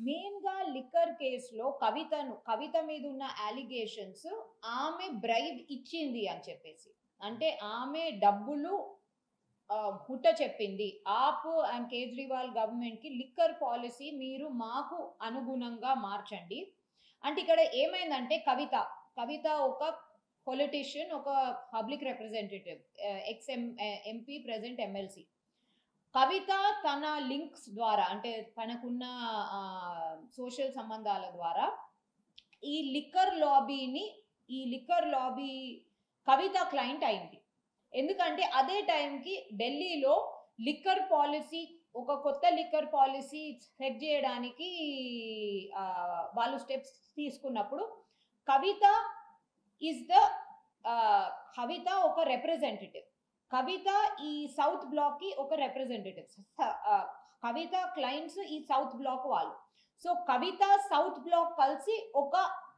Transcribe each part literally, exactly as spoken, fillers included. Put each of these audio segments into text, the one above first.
Main గా liquor కేసులో కవితను కవిత మీద ఉన్న అలిగేషన్స్ ఆమె బ్రైబ్ ఇచ్చింది అని చెప్పేసి, అంటే ఆమె డబ్బులు హుట్ట చెప్పింది ఆప్ అండ్ కేజ్రీవాల్ గవర్నమెంట్ కి లిక్కర్ పాలసీ మీరు మాకు అనుగుణంగా మార్చండి అంటే ఇక్కడ ఏమైందంటే కవిత కవిత ఒక పొలిటీషియన్, ఒక public representative, ex MP, present MLC. Kavitha తన లింక్స్ ద్వారా అంటే తనకున్న సోషల్ సంబంధాల ద్వారా ఈ లిక్కర్ లాబీని ఈ లిక్కర్ లాబీ కవిత క్లయింట్ అయింది. ఎందుకంటే అదే టైంకి ఢిల్లీలో లిక్కర్ పాలసీ ఒక కొత్త లిక్కర్ పాలసీ సెట్ చేయడానికి వాళ్ళు స్టెప్స్ తీసుకున్నప్పుడు కవిత ఈజ్ ద కవిత ఒక రిప్రజెంటేటివ్. కవిత ఈ సౌత్ బ్లాక్ కి ఒక రిప్రజెంటేటివ్. కవిత క్లయింట్స్ ఈ సౌత్ బ్లాక్ వాళ్ళు. సో కవిత సౌత్ బ్లాక్ కలిసి ఒక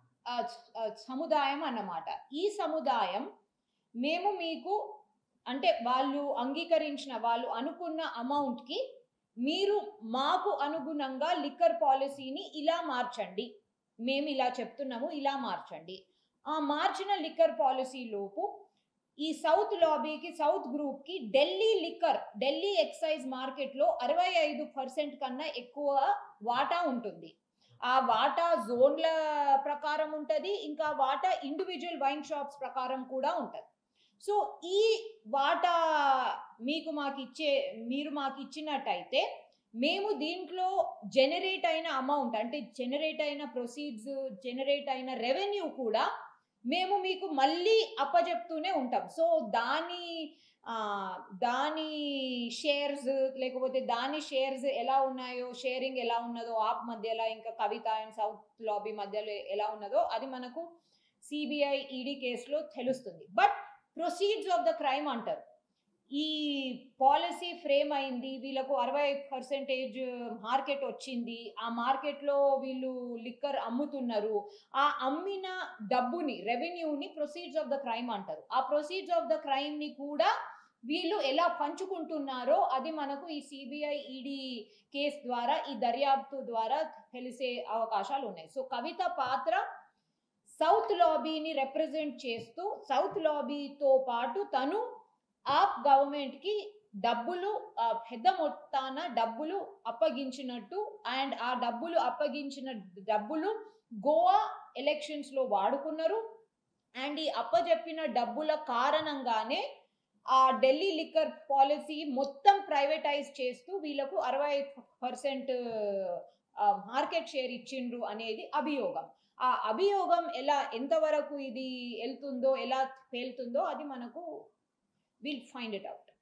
సముదాయం అన్నమాట. ఈ సముదాయం మేము మీకు అంటే వాళ్ళు అంగీకరించిన వాళ్ళు అనుకున్న అమౌంట్ కి మీరు మాకు అనుగుణంగా లిక్కర్ పాలసీని ఇలా మార్చండి, మేము ఇలా చెప్తున్నాము ఇలా మార్చండి. ఆ మార్చిన లిక్కర్ పాలసీ లోపు ఈ సౌత్ లాబీకి సౌత్ గ్రూప్ కి Delhi liquor Delhi excise market లో అరవై ఐదు పర్సెంట్ కన్నా ఎక్కువ వాటా ఉంటుంది. ఆ వాటా జోన్ల ప్రకారం ఉంటుంది, ఇంకా వాటా ఇండివిజువల్ వైన్ షాప్స్ ప్రకారం కూడా ఉంటుంది. సో ఈ వాటా మీకు మాకు ఇచ్చే మీరు మాకు ఇచ్చినట్టయితే మేము దీంట్లో జనరేట్ అయిన అమౌంట్ అంటే జనరేట్ అయిన ప్రొసీడ్స్ జనరేట్ అయిన రెవెన్యూ కూడా మేము మీకు మళ్ళీ అప్పచెప్తూనే ఉంటాం. సో దాని దాని షేర్స్ లేకపోతే దాని షేర్స్ ఎలా ఉన్నాయో, షేరింగ్ ఎలా ఉన్నదో ఆప్ మధ్యలో ఇంకా కవిత అండ్ సౌత్ లాబీ మధ్యలో ఎలా ఉన్నదో అది మనకు సిబిఐ ఈడీ కేసులో తెలుస్తుంది. But proceeds of the crime అంటారు. ఈ పాలసీ ఫ్రేమ్ అయింది, వీళ్ళకు అరవై పర్సెంటేజ్ మార్కెట్ వచ్చింది, ఆ మార్కెట్లో వీళ్ళు లిక్కర్ అమ్ముతున్నారు, ఆ అమ్మిన డబ్బుని రెవెన్యూని ప్రొసీడ్స్ ఆఫ్ ద క్రైమ్ అంటారు. ఆ ప్రొసీడ్స్ ఆఫ్ ద క్రైమ్ ని కూడా వీళ్ళు ఎలా పంచుకుంటున్నారో అది మనకు ఈ సిబిఐ ఈడీ కేసు ద్వారా ఈ దర్యాప్తు ద్వారా తెలిసే అవకాశాలు ఉన్నాయి. సో కవిత పాత్ర సౌత్ లాబీని రిప్రజెంట్ చేస్తూ సౌత్ లాబీతో పాటు తను ఆప్ గవర్నమెంట్ కి డబ్బులు పెద్ద మొత్తాన డబ్బులు అప్పగించినట్టు అండ్ ఆ డబ్బులు అప్పగించిన డబ్బులు గోవా ఎలక్షన్స్ లో వాడుకున్నారు. అండ్ ఈ అప్పజెప్పిన డబ్బుల కారణంగానే ఆ ఢిల్లీ లిక్కర్ పాలసీ మొత్తం ప్రైవేటైజ్ చేస్తూ వీళ్ళకు అరవై పర్సెంట్ మార్కెట్ షేర్ ఇచ్చిండ్రు అనేది అభియోగం. ఆ అభియోగం ఎలా ఎంతవరకు ఇది వెళ్తుందో ఎలా తేలుతుందో అది మనకు విల్ ఫైండ్ ఇట్ అవుట్.